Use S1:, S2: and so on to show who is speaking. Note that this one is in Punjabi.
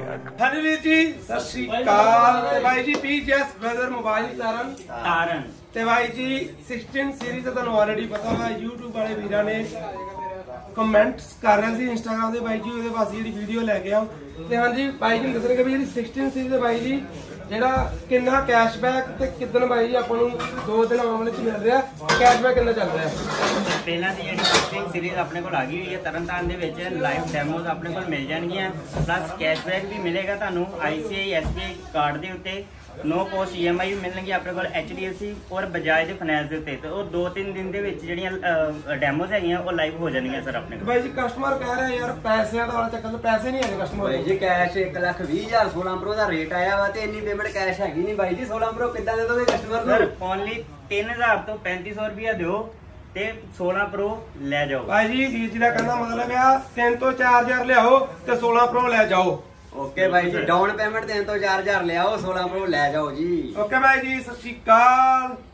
S1: हाँ जी वीर जी सत श्री अकाल ते भाई जी PJS ब्रदर मोबाइल तारन ते भाई जी 16 सीरीज तो तुहानू ऑलरेडी पता है YouTube वाले वीरां ने कमेंट्स कर रहे थे इंस्टाग्राम से भाई जी ਉਹਦੇ ਵਾਸਤੇ ਜਿਹੜੀ ਵੀਡੀਓ ਲੈ ਕੇ ਆਓ ਤੇ ਹਾਂਜੀ ਭਾਈ ਜੀ ਦੱਸਣਗੇ ਵੀ ਜਿਹੜੀ 16 ਸੀਰੀਜ਼ ਹੈ ਭਾਈ ਜੀ ਜਿਹੜਾ ਕਿੰਨਾ ਕੈਸ਼ਬੈਕ ਤੇ ਕਿਦਨ ਭਾਈ ਜੀ ਆਪਾਂ ਨੂੰ 2 ਦਿਨ ਆਉਣ ਵਾਲੇ ਚ ਮਿਲ ਰਿਹਾ ਕੈਸ਼ਬੈਕ ਕਿੰਨਾ ਚੱਲ ਰਿਹਾ
S2: ਪਹਿਲਾਂ ਦੀ ਜਿਹੜੀ 16 ਸੀਰੀਜ਼ ਆਪਣੇ ਕੋਲ ਆ ਗਈ ਹੋਈ ਹੈ ਤਰਨਤਾਰਨ ਦੇ ਵਿੱਚ ਲਾਈਵ ਡੈਮੋਜ਼ ਆਪਣੇ ਕੋਲ ਮਿਲ ਜਾਣਗੀਆਂ ਪਲੱਸ ਕੈਸ਼ਬੈਕ ਵੀ ਮਿਲੇਗਾ ਤੁਹਾਨੂੰ ICI SBI ਕਾਰਡ ਦੇ ਉੱਤੇ नो कॉस्ट EMI भी मिलणगी अपने को HDFC और बजाज ਦੇ ਫਾਈਨੈਂਸ ਦੇ ਉੱਤੇ ਤੇ ਉਹ 2-3 ਦਿਨ ਦੇ ਵਿੱਚ ਜਿਹੜੀਆਂ ਡੈਮੋਜ਼ ਹੈਗੀਆਂ ਉਹ ਲਾਈਵ ਹੋ ਜਾਣਗੀਆਂ ਸਰ ਆਪਣੇ ਕੋਲ
S1: ਭਾਈ ਜੀ ਕਸਟਮਰ ਕਹਿ ਰਿਹਾ ਯਾਰ ਪੈਸਿਆਂ ਦਾ ਵਾਲਾ ਚੱਕਰ ਪੈਸੇ ਨਹੀਂ ਹੈਗੇ ਕਸਟਮਰ
S3: ਭਾਈ ਜੀ ਕੈਸ਼ 1,20,000 16 Pro ਦਾ ਰੇਟ ਆਇਆ ਵਾ ਤੇ ਇੰਨੀ ਪੇਮੈਂਟ ਕੈਸ਼ ਹੈਗੀ ਨਹੀਂ ਭਾਈ ਜੀ 16 Pro ਕਿੱਦਾਂ ਦੇ ਦੋਗੇ ਕਸਟਮਰ ਨੂੰ
S2: ਸਰ ਓਨਲੀ 3000 ਤੋਂ 3500 ਰੁਪਇਆ ਦਿਓ ਤੇ 16 Pro ਲੈ ਜਾਓ
S1: ਭਾਈ ਜੀ ਵੀਰ ਜੀ ਦਾ ਕਹਿੰਦਾ ਮਤਲਬ ਆ 3 ਤੋਂ 4000 ਲਿਆਓ ਤੇ 16 Pro ਲੈ ਜਾਓ
S3: ਓਕੇ ਭਾਈ ਜੀ ਡਾਊਨ ਪੇਮੈਂਟ 3 ਤੋਂ 4000 ਲਿਆਓ 16 Pro ਲੈ ਜਾਓ ਜੀ
S1: ਓਕੇ ਭਾਈ ਜੀ ਸਤਿ ਸ਼੍ਰੀ ਅਕਾਲ।